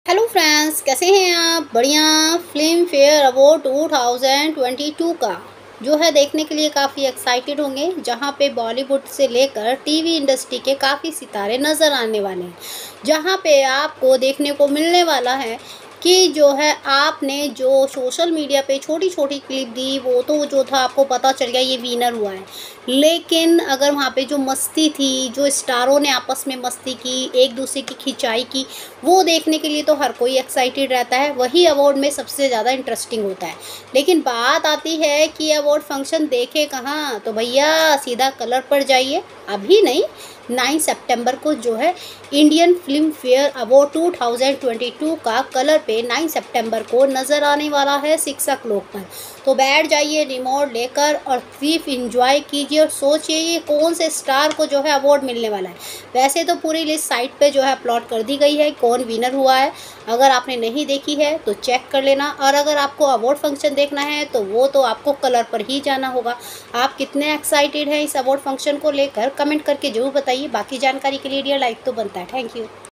Hello friends, कैसे हैं आप? बढ़िया। फिल्म फेयर अवार्ड 2022 का जो है देखने के लिए काफ़ी एक्साइटेड होंगे, जहां पे बॉलीवुड से लेकर टीवी इंडस्ट्री के काफ़ी सितारे नज़र आने वाले हैं। जहां पे आपको देखने को मिलने वाला है कि जो है आपने जो सोशल मीडिया पे छोटी छोटी क्लिप दी, वो तो जो था आपको पता चल गया ये विनर हुआ है। लेकिन अगर वहाँ पे जो मस्ती थी, जो स्टारों ने आपस में मस्ती की, एक दूसरे की खिंचाई की, वो देखने के लिए तो हर कोई एक्साइटेड रहता है। वही अवार्ड में सबसे ज़्यादा इंटरेस्टिंग होता है। लेकिन बात आती है कि अवार्ड फंक्शन देखे कहाँ, तो भैया सीधा कलर पर जाइए। अभी नहीं, 9 सितंबर को जो है इंडियन फिल्म फेयर अवार्ड 2022 का कलर पे 9 सितंबर को नज़र आने वाला है 6 o'clock पर। तो बैठ जाइए रिमोट लेकर और सिर्फ इंजॉय कीजिए और सोचिए ये कौन से स्टार को जो है अवार्ड मिलने वाला है। वैसे तो पूरी लिस्ट साइट पे जो है अपलोड कर दी गई है, कौन विनर हुआ है। अगर आपने नहीं देखी है तो चेक कर लेना, और अगर आपको अवार्ड फंक्शन देखना है तो वो तो आपको कलर पर ही जाना होगा। आप कितने एक्साइटेड हैं इस अवार्ड फंक्शन को लेकर, कमेंट करके जरूर बताइए। बाकी जानकारी के लिए डियर लाइक तो बनता है। Thank you.